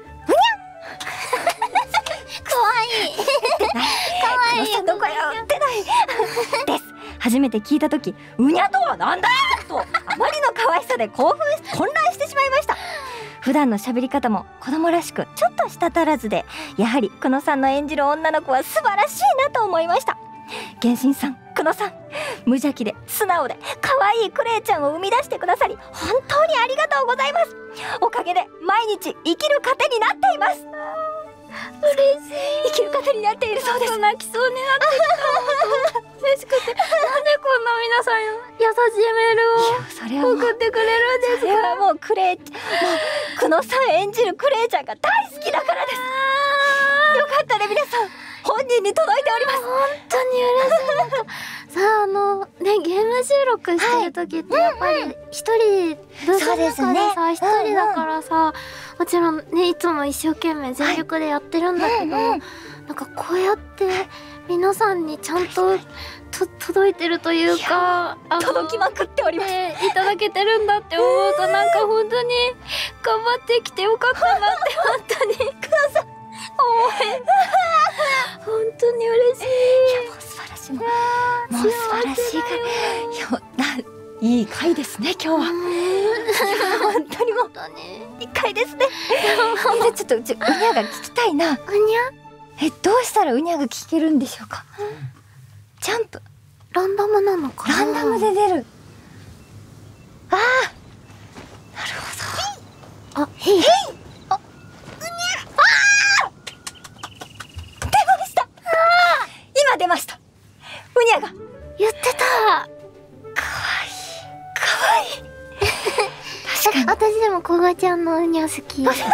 可愛い。可愛い。 久野さんの声は売ってないです。初めて聞いた時、うにゃとはなんだとあまりの可愛さで興奮し混乱してしまいました。普段の喋り方も子供らしくちょっと舌足らずで、やはり久野さんの演じる女の子は素晴らしいなと思いました。原神さん、久野さん、無邪気で素直で可愛いクレイちゃんを生み出してくださり本当にありがとうございます。おかげで毎日生きる糧になっています。 嬉しい。 生きる糧になっているそうです。 泣きそうになってきた。嬉しくて、なんでこんな皆さん優しいメールをそれはもう送ってくれるんですか。 それはもうクレイちゃん、もう久野さん演じるクレイちゃんが大好きだからです。よかったね、皆さん本人に届いております。 本当に嬉しい。さあ、あのね、ゲーム収録してる時ってやっぱり一人ブースの中でさ、一人だからさ、もちろんね、いつも一生懸命全力でやってるんだけど、なんかこうやって皆さんにちゃんとと届いてるというか、 届きまくっております、 ね、いただけてるんだって思うと、なんか本当に頑張ってきてよかったなって本当にください思え本当に嬉しい。 いや、もう素晴らしい、もうもう素晴らしい回、いや、ないい回ですね今日は。本当にもういい回ですね。ちょっとうちうにゃが聞きたいな。 うにゃ、 え、どうしたらうにゃが聞けるんでしょうか。ジャンプランダムなのかな。 ランダムで出る。ああ、なるほど。あ、へいへい、あ、うにゃ、ああ、出ました。今出ました。うにゃが言ってた。 かわいい、かわいい。確かに私でもこがちゃんのうにゃ好き。やだし、 や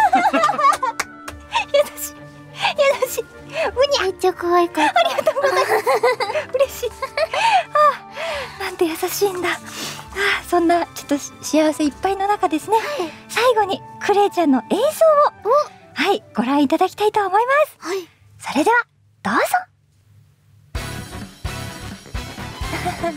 だし、うにゃめっちゃ可愛かった。 ありがとうございます。嬉しい。ああ、なんて優しいんだ。 あ、そんなちょっと幸せいっぱいの中ですね、はい、最後にクレイちゃんの映像をはいご覧いただきたいと思います。はい、それではどうぞ。うん、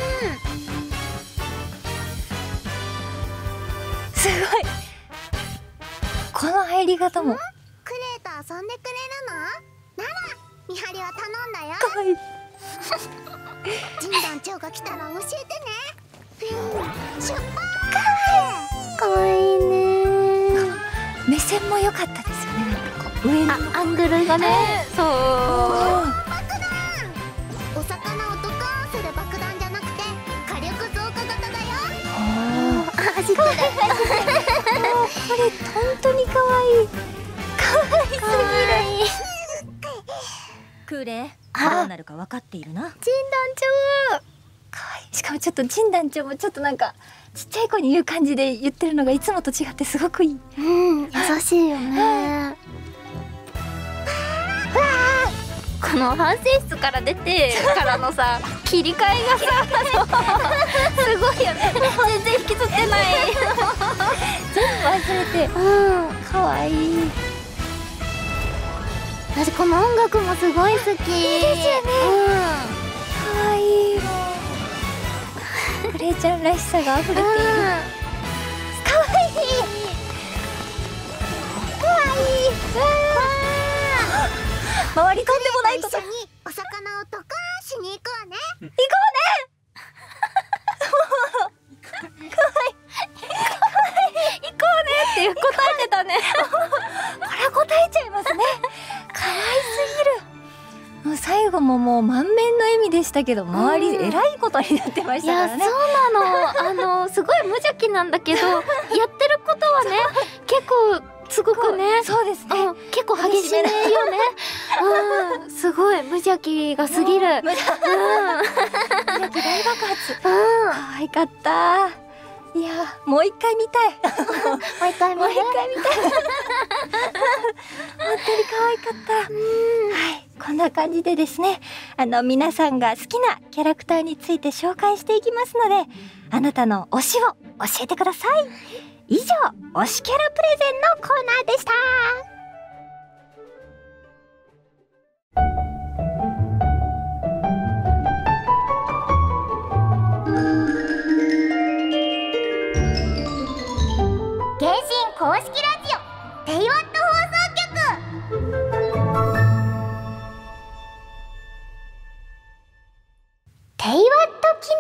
すごい、この入り方も。 クレイと遊んでくれるの？ならみはりは頼んだよ。 かわいい。 ジン団長が来たら教えてね。うん、出発。 かわいいね。 目線も良かったですよね。なんかこう上のアングルがね。そう。 爆弾。お魚をドカーンする爆弾じゃなくて火力増加型だよ。 ああ、走ってる。 これ本当に可愛い。可愛すぎる。クレイ、どうなるか分かっているな。 ジン団長。 可愛い。しかもちょっとジン団長もちょっとなんかちっちゃい子に言う感じで言ってるのがいつもと違ってすごくいい。 うん、優しいよね。この反省室から出てからのさ切り替えがさすごいよね。全然引きずってない。 全部忘れて。 うん、 可愛い。 私この音楽もすごい好き。いいですよね。 可愛い。クレイちゃんらしさが溢れている。可愛い。可愛い。周りとんでもないこと。 一緒にお魚をドカーンしに行こうね。 行こうね。可愛い。 行こうねって答えてたね。 これは答えちゃいますね。可愛すぎる。もう最後ももう満面の笑みでしたけど、周りえらいことになってましたからね。 いや、そうなの。あのすごい無邪気なんだけど、やってることはね、結構すごくね。 そうですね。 うん、結構激しめよね。うん、すごい無邪気が過ぎる。うん、無邪気大爆発。 うん、 可愛かった。いや、もう一回見たい。 もう一回見たい。 もう一回見たい。本当に可愛かった。はい、こんな感じでですね、あの皆さんが好きなキャラクターについて紹介していきますので、あなたの推しを教えてください。以上、推しキャラプレゼンのコーナーでした。 原神公式ラジオテイワット放送局。テイワット記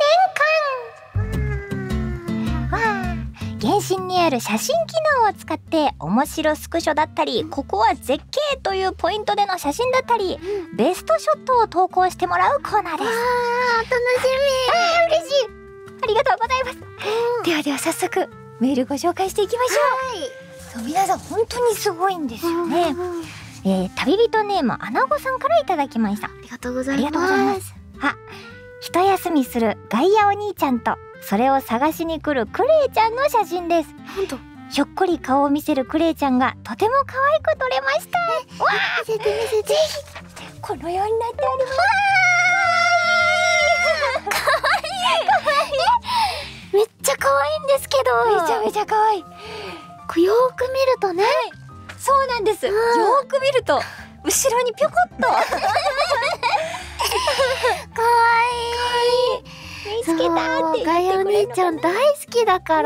念館。 わあ、原神にある写真機能を使って面白スクショだったり、ここは絶景というポイントでの写真だったり、うん、ベストショットを投稿してもらうコーナーです。 わあ、楽しみ。 あー、嬉しい。ありがとうございます。うん、ではでは早速メールご紹介していきましょう。はい、そう、皆さん本当にすごいんですよね。うんうん、えー、旅人ネームアナゴさんからいただきました。 ありがとうございます。 ありがとうございます。あ、一休みするガイアお兄ちゃんとそれを探しに来るクレイちゃんの写真です。 本当。 ひょっこり顔を見せるクレイちゃんがとても可愛く撮れました。 わあ、見せて見せて。 このようになっております。 可愛い可愛い。めっちゃ可愛いんですけど。 めちゃめちゃ可愛い。 よーく見るとね。はい、 そうなんです。よーく見ると後ろにぴょこっと。可愛い。見つけたって言ってくれるのかな。 ガイアお兄ちゃん大好きだから。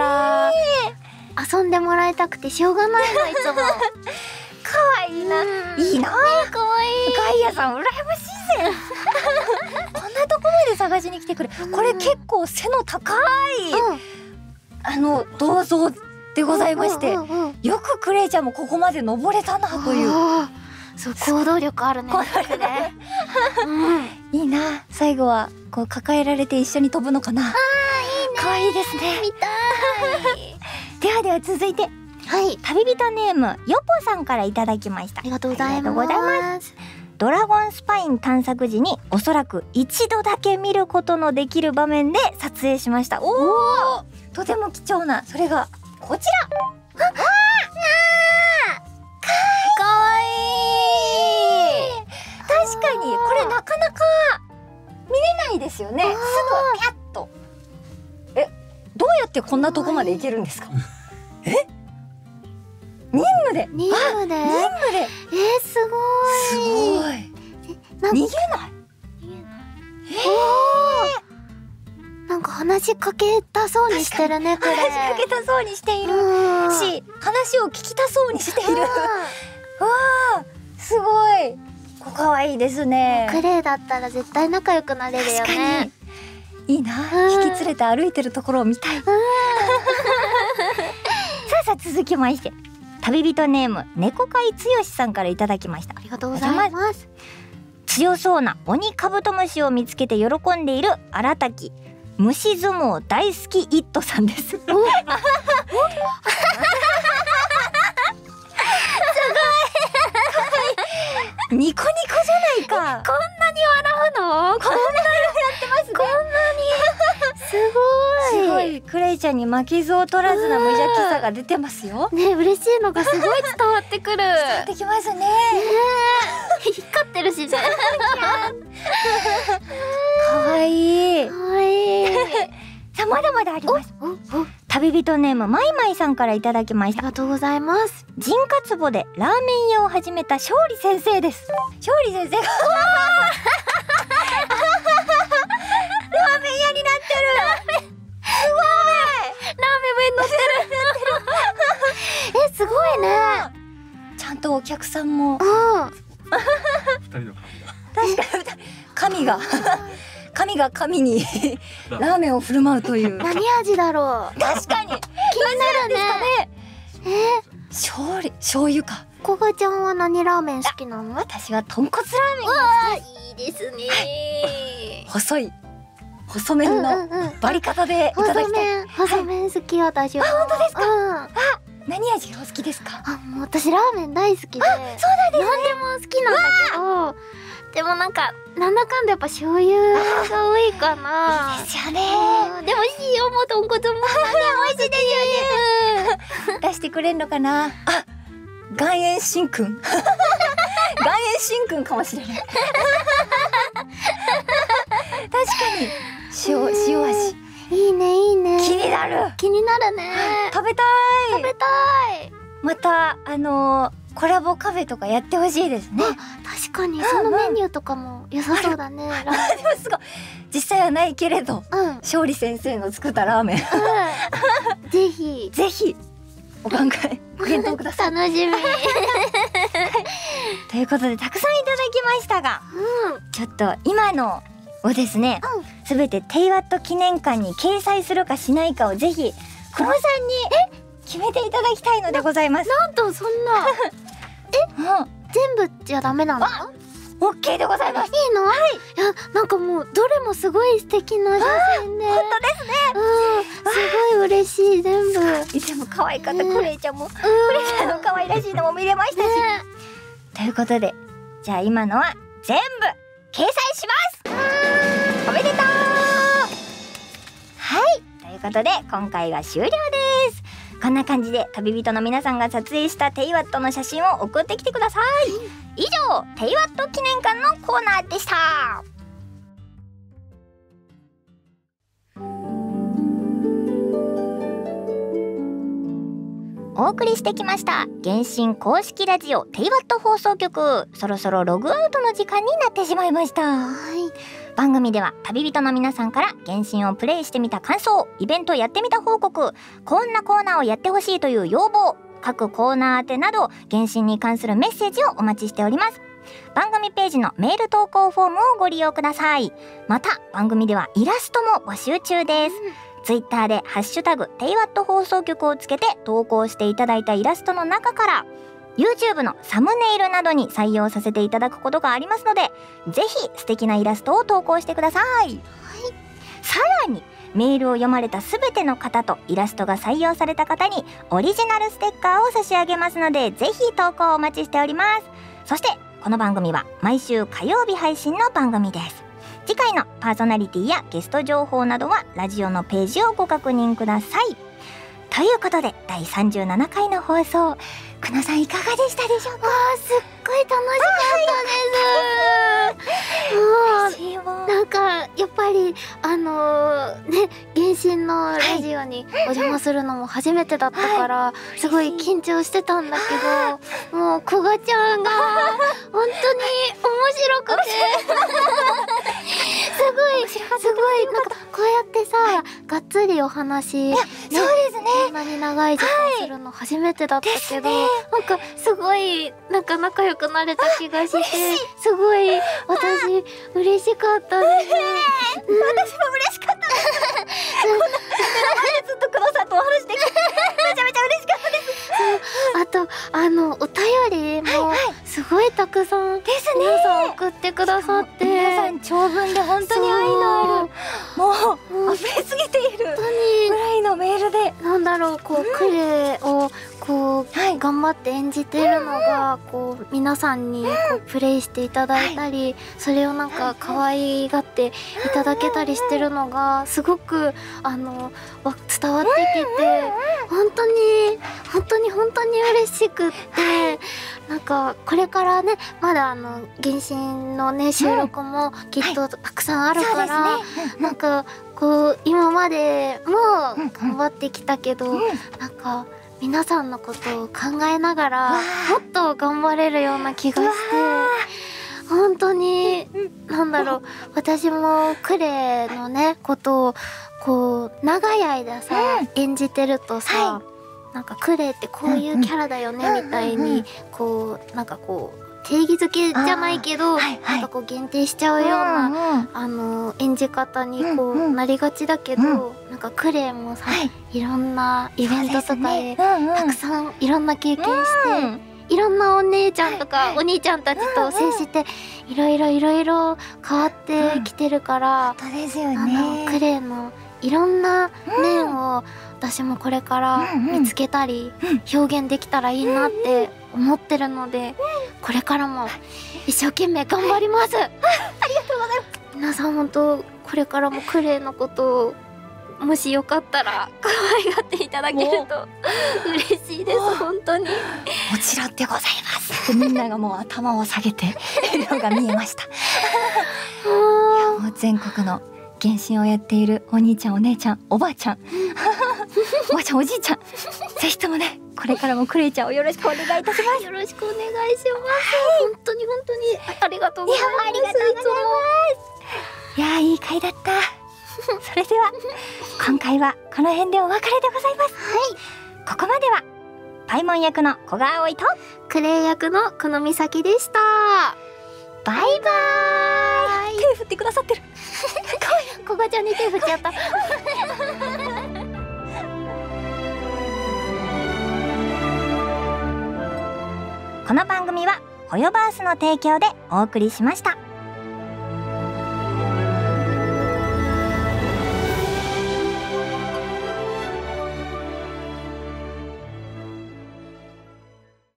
遊んでもらいたくてしょうがないのいつも。 可愛いな。いいな。 可愛い。 ガイアさん羨ましいぜ。こんなとこまで探しに来てくれ。これ結構背の高い、うん、あの銅像でございまして、よくクレイちゃんもここまで登れたなという。 そう、行動力あるね。 行動力ね。いいな。最後はこう抱えられて一緒に飛ぶのかな。あー、いいね。可愛いですね。 見たい。 ではでは続いて、 はい、 旅人ネームヨポさんからいただきました。 ありがとうございます。 ドラゴンスパイン探索時におそらく一度だけ見ることのできる場面で撮影しました。おお、とても貴重な、それがこちら。わあ、かわいい。確かにこれなかなか見れないですよね。すぐピャッと。え、 ってこんなとこまで行けるんですか？え？任務で？ 任務で？ 任務で？ えー、すごい。 すごい。 なん逃げない？ なんか話しかけたそうにしてるね、これ。 話しかけたそうにしているし、話を聞きたそうにしている。わあ、すごい。こ可愛いですね。 クレイだったら絶対仲良くなれるよね。 いいな、引き連れて歩いてるところを見たい。さあさあ続きまして、旅人ネーム猫飼いつよしさんからいただきました。 ありがとうございます。 強そうな鬼カブトムシを見つけて喜んでいる荒滝虫相撲大好きイットさんです。すごいニコニコじゃないか。 こんなに笑うの？こんなにやってますね。こんなにすごい。 すごい、クレイちゃんに負けず劣らずな無邪気さが出てますよ。 ね、嬉しいのがすごい伝わってくる。伝わってきますね。 光ってるしね。 可愛い。 可愛い。 さあまだまだあります。旅人ネームまいまいさんからいただきました。 ありがとうございます。 陣か壺でラーメン屋を始めた勝利先生です。勝利先生がラーメン屋になってる。すごい。ラーメン上に乗ってる。 え、すごいね。 ちゃんとお客さんも。 うん。 二人の確かに神が神が神にラーメンを振る舞うという。 何味だろう。 確かに気になるんですかね。 え、 勝利醤油か。 こがちゃんは何ラーメン好きなの？ 私は豚骨ラーメンが好き。 いいですね。 細い細麺のバリ方でいただきたい。 細麺好き、私は。 あ、本当ですか。 あ、 何味がお好きですか？ あ、もう私ラーメン大好きで。 そうなんですね。 何でも好きなんだけど、でもなんかなんだかんだやっぱ醤油が多いかな。 いいですよね。 でも塩も豚骨も美味しいですよね。 出してくれんのかな。あ、岩塩神君。岩塩神君かもしれない。確かに塩塩味。 いいね、いいね。 気になる。 気になるね。 食べたい。 食べたい。 またあのー、コラボカフェとかやってほしいですね。 確かにそのメニューとかも良さそうだね。 でもすごい。実際はないけれど、 うん、 勝利先生の作ったラーメン、 うん、ぜひぜひお考えご検討ください。 楽しみ。 ということでたくさんいただきましたが、 うん、 ちょっと今のをですね、すべ、うん、てテイワット記念館に掲載するかしないかをぜひ黒さんに決めていただきたいのでございます。 なんとそんなえ、うん、全部じゃダメなの？ オッケーでございます。 いいの？はい。いや、なんかもうどれもすごい素敵な写真で。 本当ですね。 うん、すごい嬉しい、全部。 でも可愛かった、クレイちゃんも。クレイちゃんの可愛らしいのも見れましたし。ということで、じゃあ今のは全部掲載します。おめでとう。はい、ということで今回が終了です。こんな感じで旅人の皆さんが撮影したテイワットの写真を送ってきてください。以上、テイワット記念館のコーナーでした。お送りしてきました原神公式ラジオテイワット放送局、そろそろログアウトの時間になってしまいました。はい、番組では旅人の皆さんから原神をプレイしてみた感想、イベントやってみた報告、こんなコーナーをやってほしいという要望、各コーナー宛てなど原神に関するメッセージをお待ちしております。番組ページのメール投稿フォームをご利用ください。また番組ではイラストも募集中です。ツイッターでハッシュタグテイワット放送局をつけて投稿していただいたイラストの中から YouTube のサムネイルなどに採用させていただくことがありますので、ぜひ素敵なイラストを投稿してください。はい、さらにメールを読まれたすべての方とイラストが採用された方にオリジナルステッカーを差し上げますので、ぜひ投稿をお待ちしております。そしてこの番組は毎週火曜日配信の番組です。次回のパーソナリティやゲスト情報などはラジオのページをご確認ください。ということでだいさんじゅうななかいの放送、くのさんいかがでしたでしょうか？ すっごい楽しかったです。もうなんかやっぱりあのー、ね、原神のラジオにお邪魔するのも初めてだったから、すごい緊張してたんだけど、もうこがちゃんが本当に面白くてすごいすごいなんかこうやってさ、がっつりお話、ね、 そうですね、 こんなに長い時間するの初めてだったけど、なんかすごいなんか仲良くなれた気がして、すごい私嬉しかったです。 私も嬉しかったです。こんな目の前でずっとくださってお話できてめちゃめちゃ嬉しかったです。 あとあのお便りもすごいたくさんですね、 皆さん送ってくださって、 皆さん長文で本当に愛のある、もう溢れすぎている本当にぐらいのメールで、 なんだろう、こうクレをこう、 はい、 頑張って演じてるのがこう皆さんにこうプレイしていただいたり、それをなんか可愛がっていただけたりしてるのがすごくあのわ伝わってきて、本当に本当に本当に嬉しくって、なんかこれからねまだあの原神のね収録もきっとたくさんあるから、なんかこう今までも頑張ってきたけど、なんか皆さんのことを考えながらもっと頑張れるような気がして、本当になんだろう、私もクレのねことをこう長い間さ演じてるとさ、なんかクレってこういうキャラだよねみたいにこうなんかこう定義づけじゃないけど、なんかこう限定しちゃうようなあの演じ方にこうなりがちだけど、なんかクレもさ、いろんなイベントとかでたくさんいろんな経験して、いろんなお姉ちゃんとかお兄ちゃんたちと接していろいろいろいろ変わってきてるから、 本当ですよあのね、 クレのいろんな面を私もこれから見つけたり表現できたらいいなって思ってるので、これからも一生懸命頑張ります。ありがとうございます。皆さん本当これからもクレのことをもしよかったら可愛がっていただけると嬉しいです。本当にもちろんでございますみんながもう頭を下げているのが見えました。いやもう全国の原神をやっているお兄ちゃんお姉ちゃんおばあちゃんおばあちゃんおじいちゃん、ぜひともねこれからもクレイちゃんをよろしくお願いいたします。 よろしくお願いします。本当に本当にありがとうございます。 ありがとうございます。いやーいい回だった。それでは今回はこの辺でお別れでございます。はい、ここまではパイモン役の古賀葵とクレイ役のこのみさきでした。 バイバーイ。手振ってくださってる。 こがちゃんに手振っちゃった。 この番組はホヨバースの提供でお送りしました。